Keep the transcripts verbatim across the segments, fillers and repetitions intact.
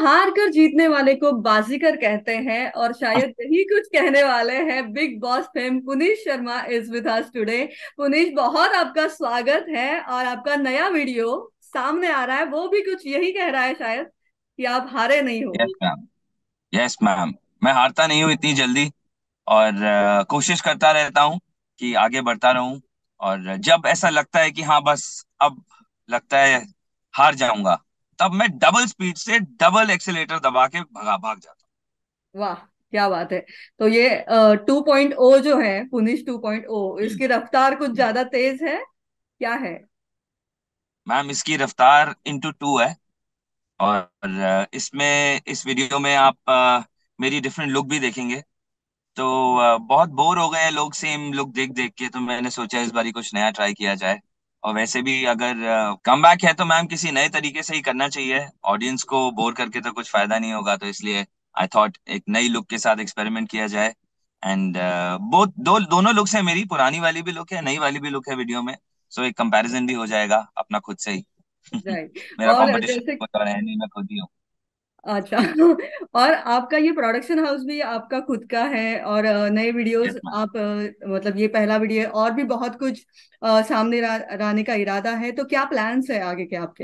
हार कर जीतने वाले को बाजीगर कहते हैं और शायद यही कुछ कहने वाले हैं Bigg Boss fame Puneesh Sharma is with us today. Puneesh, बहुत आपका स्वागत है और आपका नया वीडियो सामने आ रहा है, वो भी कुछ यही कह रहा है शायद कि आप हारे नहीं हो। Yes ma'am. Yes ma'am. मैं हारता नहीं हूँ इतनी जल्दी। और अ, कोशिश करता रहता हूँ कि आगे बढ़ता रहूं। और जब ऐसा लगता है कि हाँ बस अब लगता है हार जाऊंगा, तब मैं डबल स्पीड से डबल एक्सेलेरेटर दबा के भगा भाग जाता वाह, क्या बात है। तो ये टू पॉइंट ओ जो है, पुनीश टू पॉइंट ओ, हूँ। इसकी रफ्तार कुछ ज्यादा तेज है, क्या है? मैम इसकी रफ्तार इंटू टू है। और अ, इसमें इस वीडियो में आप अ, मेरी डिफरेंट लुक भी देखेंगे। तो अ, बहुत बोर हो गए हैं लोग सेम लुक देख देख के, तो मैंने सोचा इस बारी कुछ नया ट्राई किया जाए। और वैसे भी अगर कमबैक है तो मैम किसी नए तरीके से ही करना चाहिए। ऑडियंस को बोर करके तो कुछ फायदा नहीं होगा, तो इसलिए आई थॉट एक नई लुक के साथ एक्सपेरिमेंट किया जाए। एंड वो दो दोनों लुक्स है, मेरी पुरानी वाली भी लुक है, नई वाली भी लुक है वीडियो में। सो एक कंपैरिजन भी हो जाएगा अपना खुद से ही। राइट। मेरा और कंपटीशन जैसे, कोई और है नहीं, मैं खुद ही हूँ। अच्छा। और आपका ये प्रोडक्शन हाउस भी आपका खुद का है और अ, नए वीडियोस यस मैम। आप अ, मतलब ये पहला वीडियो है और भी बहुत कुछ अ, सामने ला, लाने का इरादा है, तो क्या प्लान्स है आगे के आपके?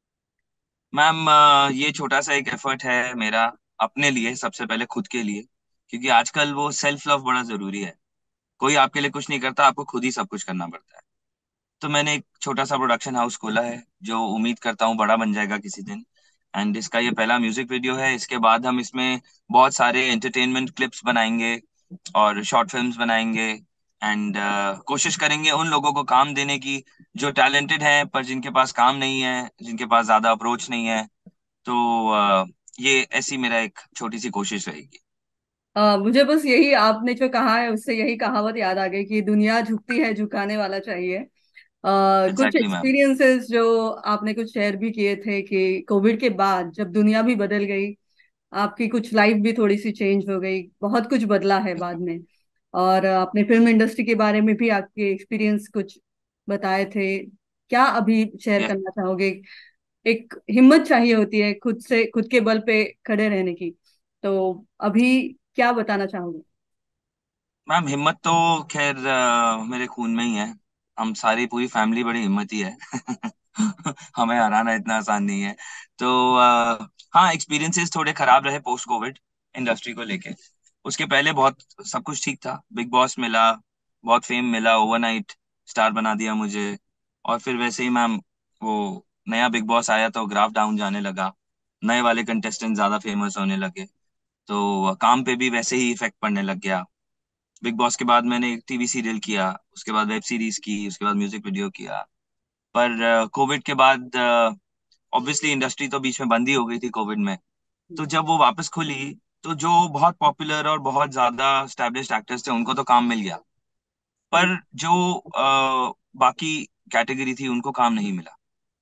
मैम अ, ये छोटा सा एक एफर्ट है मेरा अपने लिए, सबसे पहले खुद के लिए। क्योंकि आजकल वो सेल्फ लव बड़ा जरूरी है। कोई आपके लिए कुछ नहीं करता, आपको खुद ही सब कुछ करना पड़ता है। तो मैंने एक छोटा सा प्रोडक्शन हाउस खोला है, जो उम्मीद करता हूँ बड़ा बन जाएगा किसी दिन। एंड इसका ये पहला म्यूजिक वीडियो है। इसके बाद हम इसमें बहुत सारे एंटरटेनमेंट क्लिप्स बनाएंगे और शॉर्ट फिल्म्स बनाएंगे। एंड कोशिश करेंगे उन लोगों को काम देने की जो टैलेंटेड हैं पर जिनके पास काम नहीं है, जिनके पास ज्यादा अप्रोच नहीं है। तो अ, ये ऐसी मेरा एक छोटी सी कोशिश रहेगी। अ, मुझे बस यही आपने जो कहा है उससे यही कहावत याद आ गई कि दुनिया झुकती है, झुकाने वाला चाहिए। अ, कुछ एग्जैक्टली मैम। एक्सपीरियंसेस जो आपने कुछ शेयर भी किए थे कि कोविड के बाद जब दुनिया भी बदल गई, आपकी कुछ लाइफ भी थोड़ी सी चेंज हो गई, बहुत कुछ बदला है बाद में। और आपने फिल्म इंडस्ट्री के बारे में भी आपके एक्सपीरियंस कुछ बताए थे। क्या अभी शेयर यस करना चाहोगे? एक हिम्मत चाहिए होती है खुद से, खुद के बल पे खड़े रहने की। तो अभी क्या बताना चाहोगे? मैम, हिम्मत तो खैर अ, मेरे खून में ही है। हम सारी पूरी फैमिली बड़ी हिम्मती है। हमें हराना इतना आसान नहीं है। तो अ, हाँ, एक्सपीरियंसेस थोड़े खराब रहे पोस्ट कोविड इंडस्ट्री को लेके। उसके पहले बहुत सब कुछ ठीक था। बिग बॉस मिला, बहुत फेम मिला, ओवरनाइट स्टार बना दिया मुझे। और फिर वैसे ही मैम वो नया बिग बॉस आया तो ग्राफ डाउन जाने लगा। नए वाले कंटेस्टेंट ज्यादा फेमस होने लगे, तो काम पे भी वैसे ही इफेक्ट पड़ने लग गया। बिग बॉस के बाद मैंने एक टीवी सीरियल किया, उसके बाद वेब सीरीज की, उसके बाद म्यूजिक वीडियो किया। पर कोविड के बाद ऑब्वियसली इंडस्ट्री तो बीच में बंद ही हो गई थी कोविड में। तो जब वो वापस खुली, तो जो बहुत पॉपुलर और बहुत ज्यादा स्टैब्लिश्ड एक्टर्स थे उनको तो काम मिल गया। हम्म। पर जो अ, बाकी कैटेगरी थी उनको काम नहीं मिला।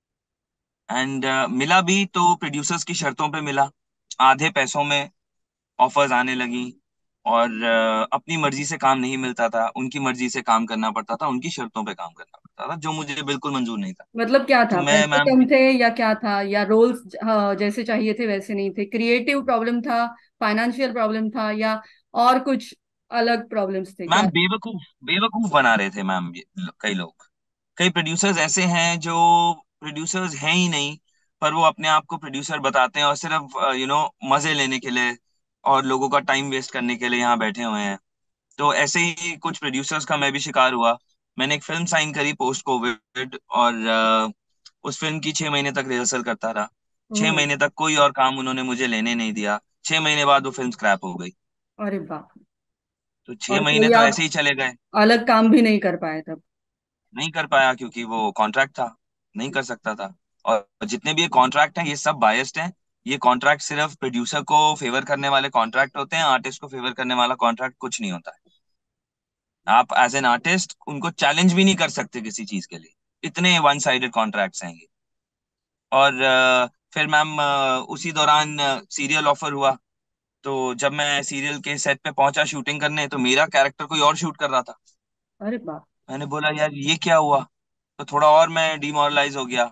एंड मिला भी तो प्रोड्यूसर्स की शर्तों पे मिला, आधे पैसों में ऑफर्स आने लगी। और अ, अपनी मर्जी से काम नहीं मिलता था, उनकी मर्जी से काम करना पड़ता था, उनकी शर्तों पे काम करना पड़ता था, जो मुझे बिल्कुल मंजूर नहीं था। मतलब क्या तो था, मैं पैसे मैम, कम थे या क्या था, या रोल्स जैसे चाहिए थे वैसे नहीं थे, क्रिएटिव प्रॉब्लम था, फाइनेंशियल प्रॉब्लम था, या और कुछ अलग प्रॉब्लम्स थे क्या? मैम बेवकूफ बेवकूफ बना रहे थे मैम ये लो- कई लोग। कई प्रोड्यूसर्स ऐसे हैं जो प्रोड्यूसर्स हैं ही नहीं, पर वो अपने आप को प्रोड्यूसर बताते हैं और सिर्फ यू नो मजे लेने के लिए और लोगों का टाइम वेस्ट करने के लिए यहाँ बैठे हुए हैं। तो ऐसे ही कुछ प्रोड्यूसर्स का मैं भी शिकार हुआ। मैंने एक फिल्म साइन करी पोस्ट कोविड, और अ, उस फिल्म की छह महीने तक रिहर्सल करता रहा। छह ओह। महीने तक कोई और काम उन्होंने मुझे लेने नहीं दिया। छह महीने बाद वो फिल्म स्क्रैप हो गई। अरे बाप। तो छह और महीने कोई तो आप ऐसे ही चले गए। अलग काम भी नहीं कर पाए तब? नहीं कर पाया क्योंकि वो कॉन्ट्रैक्ट था, नहीं कर सकता था। और जितने भी ये कॉन्ट्रैक्ट हैं ये सब बायस्ड हैं। ये कॉन्ट्रैक्ट सिर्फ प्रोड्यूसर को फेवर करने वाले कॉन्ट्रैक्ट होते हैं, आर्टिस्ट को फेवर करने वाला कॉन्ट्रैक्ट कुछ नहीं होता है। आप एज एन आर्टिस्ट उनको चैलेंज भी नहीं कर सकते किसी चीज के लिए, इतने वन साइडेड कॉन्ट्रैक्ट्स हैं ये। और अ, फिर मैम अ, उसी दौरान सीरियल ऑफर हुआ। तो जब मैं सीरियल के सेट पे पहुंचा शूटिंग करने, तो मेरा कैरेक्टर कोई और शूट कर रहा था। अरे बाप। मैंने बोला यार ये क्या हुआ। तो थोड़ा और मैं डिमोरलाइज हो गया।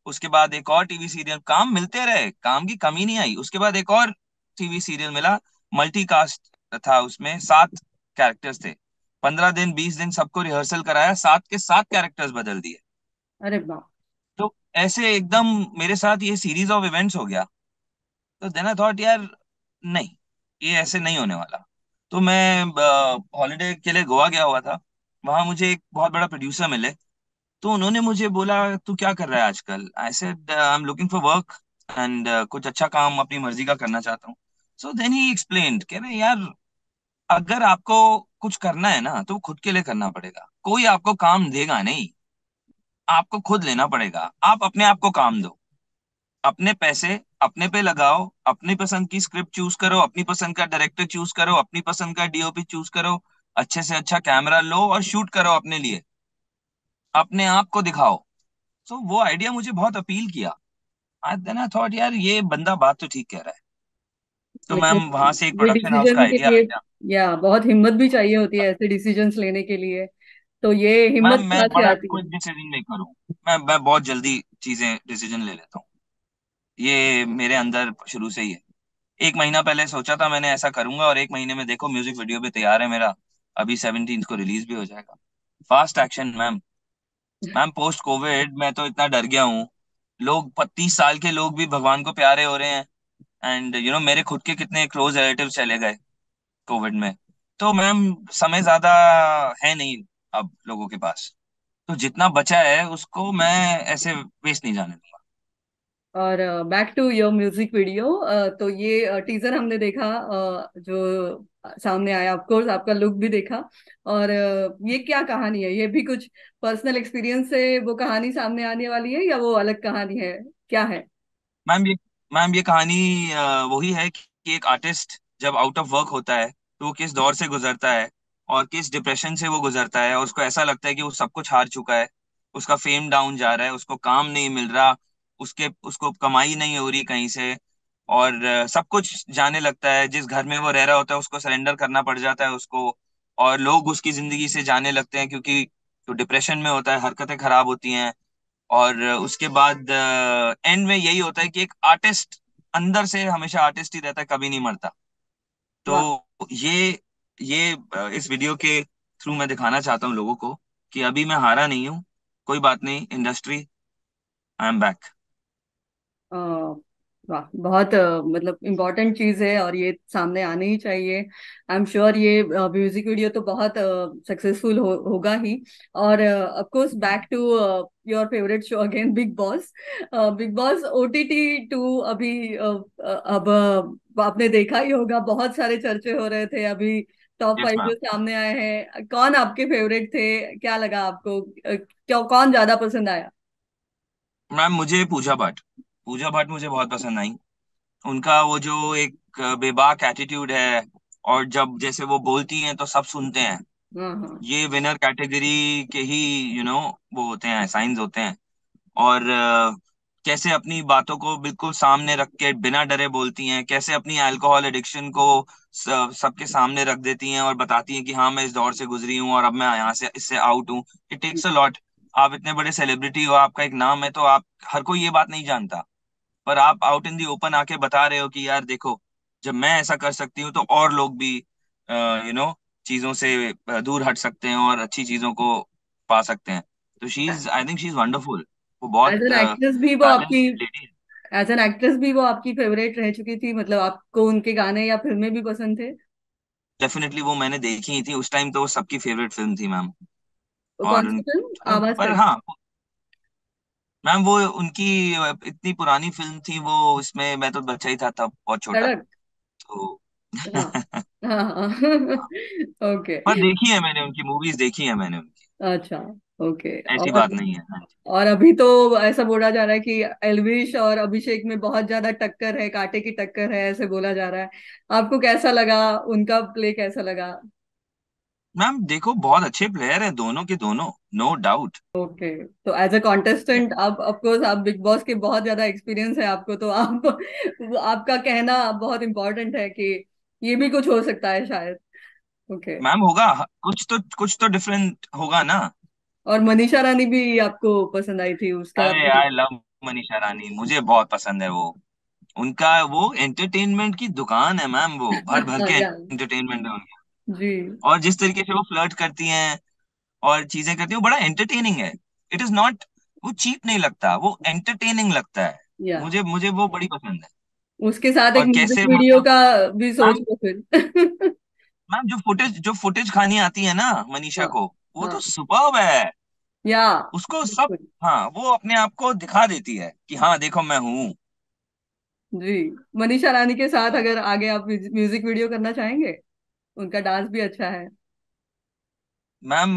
उसके बाद एक और टीवी सीरियल, काम मिलते रहे, काम की कमी नहीं आई। उसके बाद एक और टीवी सीरियल मिला, मल्टी कास्ट था, उसमें सात कैरेक्टर्स थे। पंद्रह दिन बीस दिन सबको रिहर्सल कराया, सात के सात कैरेक्टर्स बदल दिए। अरे वाह। तो ऐसे एकदम मेरे साथ ये सीरीज ऑफ इवेंट्स हो गया। तो देन आई थॉट यार नहीं, ये ऐसे नहीं होने वाला। तो मैं हॉलीडे के लिए गोवा गया हुआ था। वहां मुझे एक बहुत बड़ा प्रोड्यूसर मिले। तो उन्होंने मुझे बोला तू क्या कर रहा है आजकल? I said I am looking for work and कुछ अच्छा काम अपनी मर्जी का करना चाहता हूँ। सो देन ही एक्सप्लेन्ड, कह रहे यार अगर आपको कुछ करना है ना तो खुद के लिए करना पड़ेगा, कोई आपको काम देगा नहीं, आपको खुद लेना पड़ेगा। आप अपने आप को काम दो, अपने पैसे अपने पे लगाओ, अपनी पसंद की स्क्रिप्ट चूज करो, अपनी पसंद का डायरेक्टर चूज करो, अपनी पसंद का डीओपी चूज करो, अच्छे से अच्छा कैमरा लो और शूट करो अपने लिए, अपने आप को दिखाओ। तो वो आइडिया मुझे बहुत अपील किया। देन आई थॉट यार ये बंदा बात तो ठीक कह रहा है। तो मैम वहां से एक लेकिन ये प्रोडक्शन हाउस का डिसीजन के आइडिया आ लिए, गया। या बहुत हिम्मत भी चाहिए होती है ऐसे डिसीजंस लेने के लिए। तो ये मैम हिम्मत मैं कहाँ से बड़ा आती है? क्विक डिसीजन मेकर हूँ। मैं मैं बहुत जल्दी चीजें डिसीजन ले लेता हूँ। ये मेरे अंदर शुरू से ही है। एक महीना पहले सोचा था मैंने ऐसा करूंगा, और एक महीने में देखो म्यूजिक वीडियो भी तैयार है मेरा। अभी सेवनटीन को रिलीज भी हो जाएगा। Fast action ma'am. Ma'am post COVID मैं तो इतना डर गया हूँ। लोग तीस साल के लोग भी भगवान को प्यारे हो रहे हैं। एंड यू नो मेरे खुद के कितने क्लोज रिलेटिव चले गए कोविड में। तो मैम समय ज्यादा है नहीं अब लोगों के पास। तो जितना बचा है उसको मैं ऐसे वेस्ट नहीं जाने दूंगा। और back to your music video, तो ये टीजर हमने देखा, अ, जो सामने आया, ऑफ कोर्स आपका लुक भी देखा। और अ, ये क्या कहानी है? ये भी कुछ पर्सनल एक्सपीरियंस से वो कहानी सामने आने वाली है, या वो अलग कहानी है? क्या है? मैम ये मैम ये कहानी अ, वही है कि एक आर्टिस्ट जब आउट ऑफ वर्क होता है तो वो किस दौर से गुजरता है, और किस डिप्रेशन से वो गुजरता है, और उसको ऐसा लगता है कि वो सब कुछ हार चुका है। उसका फेम डाउन जा रहा है, उसको काम नहीं मिल रहा, उसके उसको कमाई नहीं हो रही कहीं से, और अ, सब कुछ जाने लगता है। जिस घर में वो रह रहा होता है उसको सरेंडर करना पड़ जाता है उसको। और लोग उसकी जिंदगी से जाने लगते हैं क्योंकि तो डिप्रेशन में होता है, हरकतें खराब होती हैं। और उसके बाद एंड में यही होता है कि एक आर्टिस्ट अंदर से हमेशा आर्टिस्ट ही रहता है, कभी नहीं मरता। तो वाह। ये ये अ, इस वीडियो के थ्रू मैं दिखाना चाहता हूँ लोगों को कि अभी मैं हारा नहीं हूँ। कोई बात नहीं इंडस्ट्री, आई एम बैक। अ, वाह, बहुत अ, मतलब इम्पोर्टेंट चीज है, और ये सामने आनी ही चाहिए। आई एम श्योर ये म्यूजिक वीडियो तो बहुत सक्सेसफुल हो, होगा ही। और of course back to your favourite show again, Bigg Boss. Bigg Boss OTT two अभी अ, अ, अब अ, आपने देखा ही होगा, बहुत सारे चर्चे हो रहे थे अभी। Top yes five ma'am. जो सामने आए हैं, कौन आपके फेवरेट थे? क्या लगा आपको? अ, क्या, कौन ज्यादा पसंद आया? मैम मुझे पूजा भट्ट पूजा भट्ट मुझे बहुत पसंद आई। उनका वो जो एक अ, बेबाक एटीट्यूड है, और जब जैसे वो बोलती हैं तो सब सुनते हैं। हाँ हाँ। ये विनर कैटेगरी के ही यू you नो know, वो होते हैं, साइंस होते हैं। और अ, कैसे अपनी बातों को बिल्कुल सामने रख के बिना डरे बोलती हैं, कैसे अपनी अल्कोहल एडिक्शन को स- सबके सामने रख देती हैं और बताती हैं कि हाँ मैं इस दौर से गुजरी हूँ और अब मैं यहाँ से इससे आउट हूँ। It takes a lot. आप इतने बड़े सेलिब्रिटी हो, आपका एक नाम है, तो आप हर कोई ये बात नहीं जानता। पर आप आउट इन दी ओपन आके बता रहे हो कि यार देखो, जब मैं ऐसा कर सकती हूँ तो और लोग भी यू नो चीजों से अ, दूर हट सकते हैं और अच्छी चीजों को पा सकते हैं। तो she is, I think she is wonderful. वो बहुत एज एन एक्ट्रेस भी वो आपकी टैलेंटेड लेडी है। एज एन एक्ट्रेस भी वो आपकी फेवरेट रह चुकी थी? मतलब आपको उनके गाने या फिल्में भी पसंद थे? डेफिनेटली वो मैंने देखी ही थी उस टाइम, तो वो सबकी फेवरेट फिल्म थी मैम। वो कौन और सी उन, फिल्म? आवाज पर कट। हाँ मैम वो उनकी इतनी पुरानी फिल्म थी वो, इसमें मैं तो बच्चा ही था तब, बहुत छोटा। सड़क। तो हाँ हाँ हाँ। ओके। पर देखी है मैंने उनकी मूवीज, देखी है मैंने उनकी। अच्छा। ओके। ऐसी और बात नहीं है, हाँ जी। और अभी तो ऐसा बोला जा रहा है कि एल्विश और अभिषेक में बहुत ज्यादा टक्कर है, कांटे की टक्कर है, ऐसे बोला जा रहा है। आपको कैसा लगा? उनका प्ले कैसा लगा? मैम देखो बहुत अच्छे प्लेयर हैं दोनों के दोनों, नो डाउट। ओके। तो एज अ कॉन्टेस्टेंट, आप ऑफ कोर्स आप बिग बॉस के बहुत ज्यादा एक्सपीरियंस है आपको, तो आप आपका कहना बहुत इम्पोर्टेंट है कि ये भी कुछ हो सकता है शायद। ओके। मैम होगा, कुछ तो कुछ तो डिफरेंट होगा ना। और मनीषा रानी भी आपको पसंद आई थी, उसका अरे भी? आई लव मनीषा रानी मुझे बहुत पसंद है। वो उनका वो एंटरटेनमेंट की दुकान है मैम, वो भर भर के या एंटरटेनमेंट है उनका। जी। और जिस तरीके से वो फ्लर्ट करती हैं और चीजें करती हैं वो बड़ा एंटरटेनिंग है। इट इज नॉट, वो चीप नहीं लगता, वो एंटरटेनिंग लगता है। या मुझे मुझे वो बड़ी पसंद है। उसके साथ एक और म्यूजिक कैसे वीडियो मतलब, का भी सोच मैम लो फिर। मैम जो फुटेज जो फुटेज खानी आती है ना मनीषा हाँ को, वो हाँ। तो सुपर्ब है। या उसको सब, बिल्कुल। हाँ वो अपने आप को दिखा देती है कि हाँ देखो मैं हूँ। जी, मनीषा रानी के साथ अगर आगे आप म्यूजिक वीडियो करना चाहेंगे, उनका डांस भी अच्छा है। मैम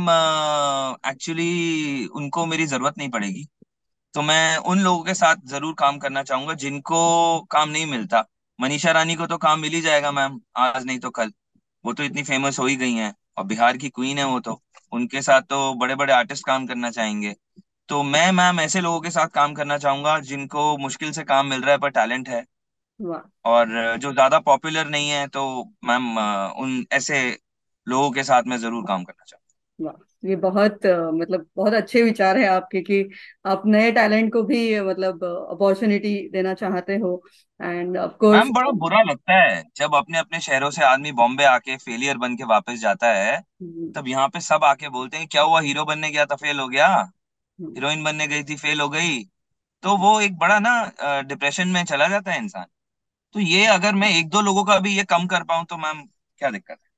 एक्चुअली उनको मेरी जरूरत नहीं पड़ेगी, तो मैं उन लोगों के साथ जरूर काम करना चाहूंगा जिनको काम नहीं मिलता। मनीषा रानी को तो काम मिल ही जाएगा मैम, आज नहीं तो कल। वो तो इतनी फेमस हो ही गई हैं और बिहार की क्वीन है वो तो। उनके साथ तो बड़े बड़े आर्टिस्ट काम करना चाहेंगे। तो मैं मैम ऐसे लोगों के साथ काम करना चाहूंगा जिनको मुश्किल से काम मिल रहा है पर टैलेंट है, वाह। और जो ज्यादा पॉपुलर नहीं है। तो मैम अ, उन ऐसे लोगों के साथ मैं जरूर काम करना चाहूंगा। वाह, ये बहुत अ, मतलब बहुत अच्छे विचार है आपके कि आप नए टैलेंट को भी अ, मतलब अपॉर्चुनिटी देना चाहते हो। End of course. मैम बड़ा बुरा लगता है जब अपने अपने शहरों से आदमी बॉम्बे आके फेलियर बन के वापस जाता है। तब यहाँ पे सब आके बोलते हैं क्या हुआ, हीरो बनने गया था फेल हो गया, हीरोइन बनने गई थी फेल हो गई। तो वो एक बड़ा ना डिप्रेशन में चला जाता है इंसान। तो ये अगर मैं एक दो लोगों का भी ये कम कर पाऊं तो मैम क्या दिक्कत है।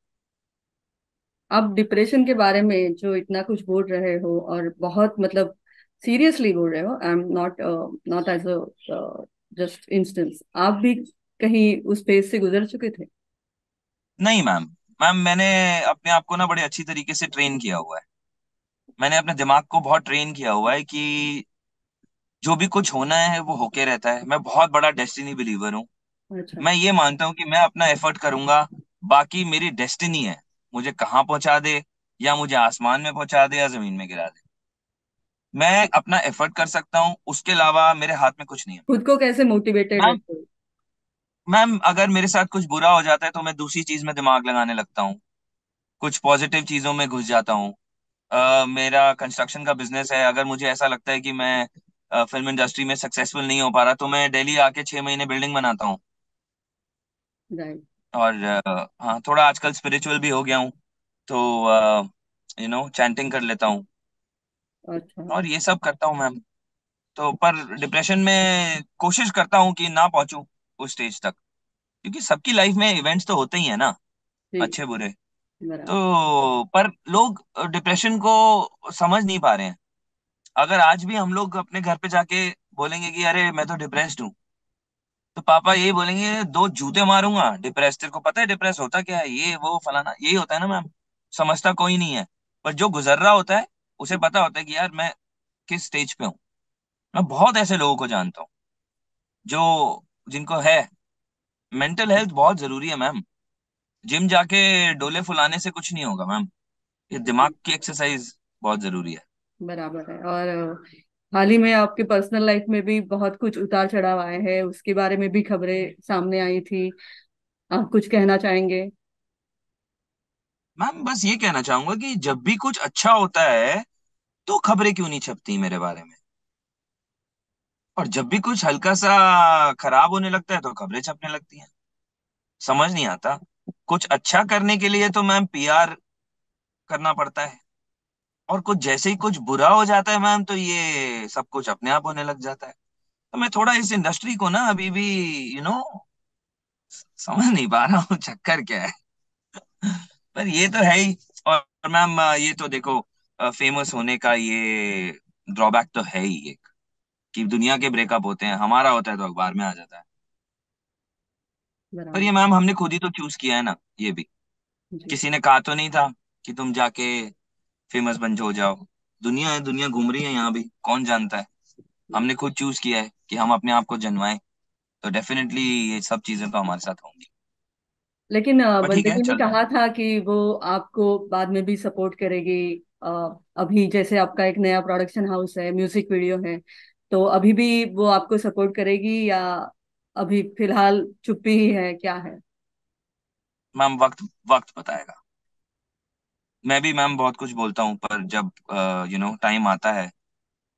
आप डिप्रेशन के बारे में जो इतना कुछ बोल रहे हो, और बहुत मतलब सीरियसली बोल रहे हो, I am not not as a just instance, आप भी कहीं उस फेज से गुजर चुके थे? नहीं मैम, मैम मैंने अपने आप को ना बड़े अच्छी तरीके से ट्रेन किया हुआ है। मैंने अपने दिमाग को बहुत ट्रेन किया हुआ है कि जो भी कुछ होना है वो होके रहता है। मैं बहुत बड़ा डेस्टिनी बिलीवर हूँ। अच्छा। मैं ये मानता हूँ कि मैं अपना एफर्ट करूंगा, बाकी मेरी डेस्टिनी है मुझे कहाँ पहुंचा दे, या मुझे आसमान में पहुंचा दे या जमीन में गिरा दे। मैं अपना एफर्ट कर सकता हूँ, उसके अलावा मेरे हाथ में कुछ नहीं है। खुद को कैसे मोटिवेटेड मैम, रखते हो? मैम अगर मेरे साथ कुछ बुरा हो जाता है तो मैं दूसरी चीज में दिमाग लगाने लगता हूँ, कुछ पॉजिटिव चीजों में घुस जाता हूँ। अ, मेरा कंस्ट्रक्शन का बिजनेस है, अगर मुझे ऐसा लगता है कि मैं अ, फिल्म इंडस्ट्री में सक्सेसफुल नहीं हो पा रहा तो मैं दिल्ली आके छह महीने बिल्डिंग बनाता हूँ। राइट। और अ, हाँ थोड़ा आजकल स्पिरिचुअल भी हो गया हूँ, तो यू नो चैंटिंग कर लेता हूँ अच्छा। और ये सब करता हूँ मैम। तो पर डिप्रेशन में कोशिश करता हूँ कि ना पहुंचूं उस स्टेज तक, क्योंकि सबकी लाइफ में इवेंट्स तो होते ही है ना, जी। अच्छे बुरे। बराबर। तो पर लोग डिप्रेशन को समझ नहीं पा रहे हैं। अगर आज भी हम लोग अपने घर पे जाके बोलेंगे कि अरे मैं तो डिप्रेस्ड हूँ, तो पापा ये बोलेंगे दो जूते मारूंगा, डिप्रेस तेरे को पता है डिप्रेस होता क्या है, ये वो फलाना, यही होता है ना मैम। समझता कोई नहीं है, पर जो गुजर रहा होता है उसे पता होता है कि यार मैं किस स्टेज पे हूँ। मैं बहुत ऐसे लोगों को जानता हूँ जो जिनको है। मेंटल हेल्थ बहुत जरूरी है मैम। जिम जाके डोले फुलाने से कुछ नहीं होगा मैम, ये दिमाग की एक्सरसाइज बहुत जरूरी है। बराबर है। और अ, हाल ही में आपके पर्सनल लाइफ में भी बहुत कुछ उतार चढ़ाव आए हैं, उसके बारे में भी खबरें सामने आई थी। आप कुछ कहना चाहेंगे? मैम बस ये कहना चाहूंगा कि जब भी कुछ अच्छा होता है तो खबरें क्यों नहीं छपती मेरे बारे में, और जब भी कुछ हल्का सा खराब होने लगता है तो खबरें छपने लगती हैं। समझ नहीं आता। कुछ अच्छा करने के लिए तो मैम पीआर करना पड़ता है, और कुछ जैसे ही कुछ बुरा हो जाता है मैम तो ये सब कुछ अपने आप होने लग जाता है। तो मैं थोड़ा इस इंडस्ट्री को ना अभी भी यू नो समझ नहीं पा रहा हूँ चक्कर क्या है। पर ये तो है ही। और मैम ये तो देखो, फेमस होने का ये ड्रॉबैक तो है ही एक, कि दुनिया के ब्रेकअप होते हैं, हमारा होता है तो अखबार में आ जाता है। पर बराबर। ये मैम हमने खुद ही तो चूज किया है ना ये भी। जी। किसी ने कहा तो नहीं था कि तुम जाके फेमस बन हो जाओ। दुनिया है, दुनिया घूम रही है यहाँ भी, कौन जानता है। हमने खुद चूज किया है कि हम अपने आप को जनवाएं, तो डेफिनेटली ये सब चीजें तो हमारे साथ होंगी। लेकिन अ, पर ठीक है, बंदगी ने चलता है। कहा था कि वो आपको बाद में भी सपोर्ट करेगी। अ, अभी जैसे आपका एक नया प्रोडक्शन हाउस है, म्यूजिक वीडियो है, तो अभी भी वो आपको सपोर्ट करेगी, या अभी फिलहाल चुप्पी ही है, क्या है? मैम वक्त वक्त बताएगा। मैं भी मैम बहुत कुछ बोलता हूँ, पर जब यू नो टाइम आता है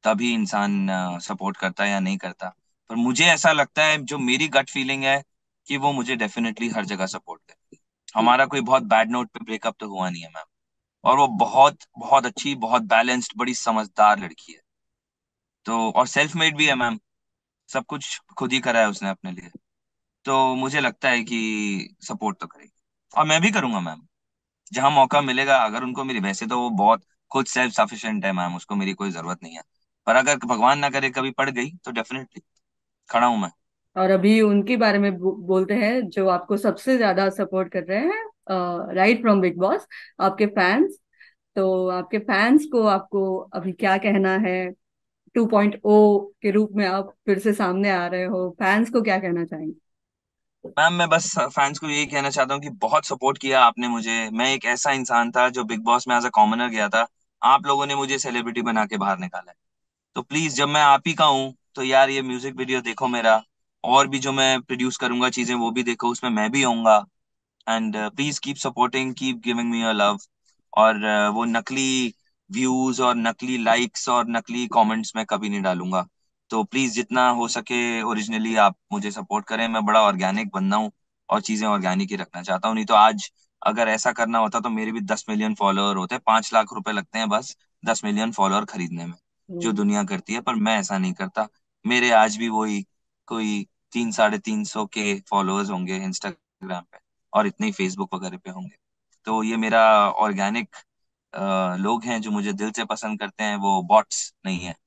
तभी इंसान सपोर्ट करता है या नहीं करता। पर मुझे ऐसा लगता है, जो मेरी गट फीलिंग है, कि वो मुझे डेफिनेटली हर जगह सपोर्ट करती है। हमारा कोई बहुत बैड नोट पे ब्रेकअप तो हुआ नहीं है मैम। और वो बहुत बहुत अच्छी, बहुत बैलेंस्ड, बड़ी समझदार लड़की है। तो और सेल्फ मेड भी है मैम। सब कुछ खुद ही करा है उसने अपने लिए। तो मुझे लगता है कि सपोर्ट तो करेगी। और मैं भी करूंगा मैम, जहां मौका मिलेगा। अगर उनको मेरी, वैसे तो वो बहुत खुद सेल्फ सफिशिएंट है मैम, उसको मेरी कोई जरूरत नहीं है। पर अगर भगवान ना करे कभी पड़ गई तो डेफिनेटली खड़ा हूं मैं। और अभी उनके बारे में बो, बोलते हैं जो आपको सबसे ज्यादा सपोर्ट कर रहे हैं, राइट फ्रॉम बिग बॉस, आपके फैंस। तो आपके फैंस को आपको अभी क्या कहना है? टू पॉइंट ओ के रूप में आप फिर से सामने आ रहे हो, फैंस को क्या कहना चाहेंगे? मैम मैं बस फैंस को यही कहना चाहता हूँ कि बहुत सपोर्ट किया आपने मुझे। मैं एक ऐसा इंसान था जो बिग बॉस में एज अ कॉमनर गया था। आप लोगों ने मुझे सेलिब्रिटी बना के बाहर निकाला है। तो प्लीज, जब मैं आप ही का हूँ तो यार ये म्यूजिक वीडियो देखो मेरा। और भी जो मैं प्रोड्यूस करूंगा चीजें, वो भी देखो, उसमें मैं भी आऊंगा। And please keep supporting, keep giving me your love. और uh, वो नकली व्यूज और नकली लाइक्स और नकली कमेंट्स मैं कभी नहीं डालूंगा। तो प्लीज जितना हो सके ओरिजिनली आप मुझे सपोर्ट करें। मैं बड़ा ऑर्गेनिक बंदा हूँ और चीजें ऑर्गेनिक ही रखना चाहता हूँ। नहीं तो आज अगर ऐसा करना होता तो मेरे भी दस मिलियन फॉलोअर होते। पांच लाख रुपए लगते हैं बस दस मिलियन फॉलोअर खरीदने में, जो हम्म। दुनिया करती है। पर मैं ऐसा नहीं करता। मेरे आज भी वही कोई तीन साढ़े तीन सौ के फॉलोअर्स होंगे इंस्टाग्राम पे, और इतने ही फेसबुक वगैरह पे होंगे। तो ये मेरा ऑर्गेनिक लोग हैं जो मुझे दिल से पसंद करते हैं, वो बॉट्स नहीं है।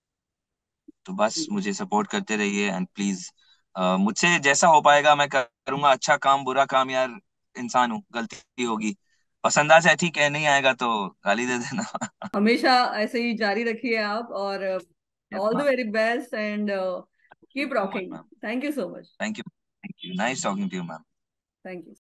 तो बस मुझे सपोर्ट करते रहिए। एंड प्लीज, मुझसे जैसा हो पाएगा मैं करूंगा। अच्छा काम, बुरा काम यार, इंसान हूँ, गलती होगी। पसंद आ जाए ठीक है, नहीं आएगा तो गाली दे देना। हमेशा ऐसे ही जारी रखिए आप, और yes all the ma'am. Very best and keep so much rocking. Ma'am. Thank you so much. Thank you, thank you, nice talking to you ma'am. Thank you.